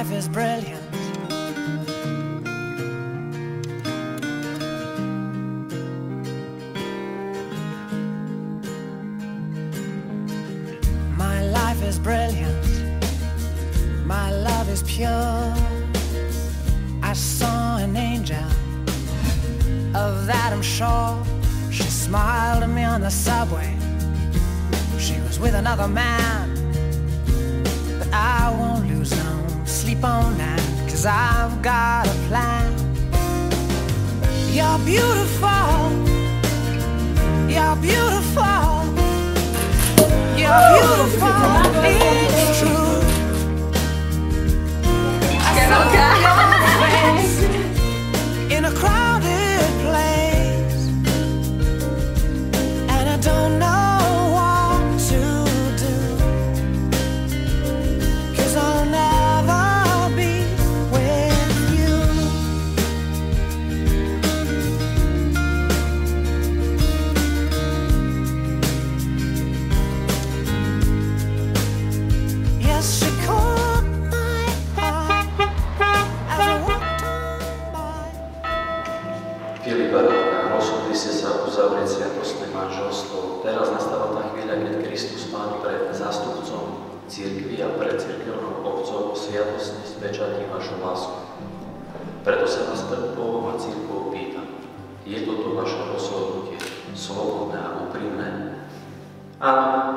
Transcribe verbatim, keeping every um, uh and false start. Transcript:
life is brilliant. My life is brilliant. My love is pure. I saw an angel, of that I'm sure. She smiled at me on the subway. She was with another man, but I won't lose no sleep on that, 'cause I've got a plan. You're beautiful. You're beautiful. You're beautiful. It's true. I saw your face in a crowded place, and I don't know what to do, 'cause I'll never be with you. Yes, she caught my eye as I walked on by. Filip a Radka, rozhodli ste sa uzavrieť sviatostné manželstvo. Teraz nastáva tá chvíľa, keď Kristus Pán pred zástupcom cirkvi a pred cirkevnou obcov sviatostne spečatí vašu lásku. Preto sa vás pred Bohom a cirkvou pýtam, je toto vaše rozhodnutie slobodné a úprimné? Áno,